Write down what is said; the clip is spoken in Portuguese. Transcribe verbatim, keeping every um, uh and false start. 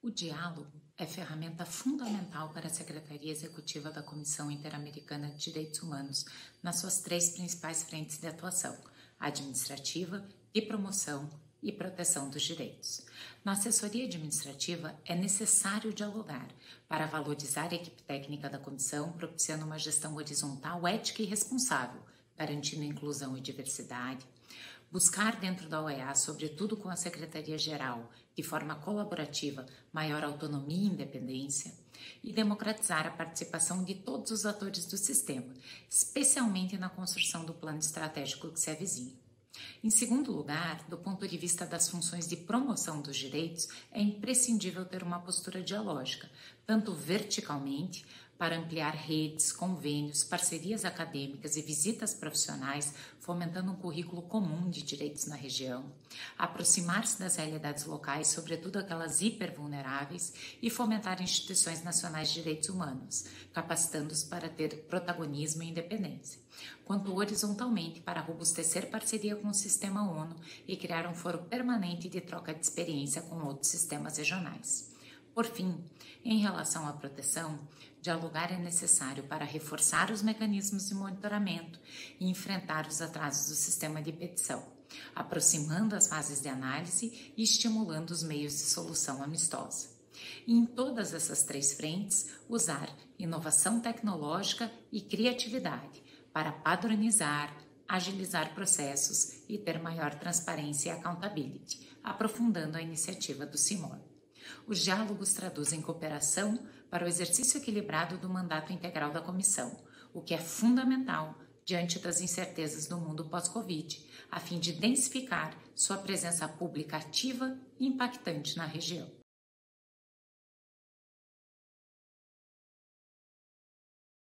O diálogo é ferramenta fundamental para a Secretaria Executiva da Comissão Interamericana de Direitos Humanos nas suas três principais frentes de atuação: administrativa, de promoção e proteção dos direitos. Na assessoria administrativa, é necessário dialogar para valorizar a equipe técnica da comissão, propiciando uma gestão horizontal, ética e responsável, garantindo inclusão e diversidade, buscar dentro da O E A, sobretudo com a Secretaria-Geral, de forma colaborativa, maior autonomia e independência, e democratizar a participação de todos os atores do sistema, especialmente na construção do plano estratégico que se avizinha. Em segundo lugar, do ponto de vista das funções de promoção dos direitos, é imprescindível ter uma postura dialógica, tanto verticalmente, para ampliar redes, convênios, parcerias acadêmicas e visitas profissionais, fomentando um currículo comum de direitos na região, aproximar-se das realidades locais, sobretudo aquelas hipervulneráveis, e fomentar instituições nacionais de direitos humanos, capacitando-os para ter protagonismo e independência, quanto horizontalmente para robustecer parceria com o sistema ONU e criar um foro permanente de troca de experiência com outros sistemas regionais. Por fim, em relação à proteção, dialogar é necessário para reforçar os mecanismos de monitoramento e enfrentar os atrasos do sistema de petição, aproximando as fases de análise e estimulando os meios de solução amistosa. E em todas essas três frentes, usar inovação tecnológica e criatividade para padronizar, agilizar processos e ter maior transparência e accountability, aprofundando a iniciativa do CIMOR. Os diálogos traduzem cooperação para o exercício equilibrado do mandato integral da comissão, o que é fundamental diante das incertezas do mundo pós-Covid, a fim de densificar sua presença pública ativa e impactante na região.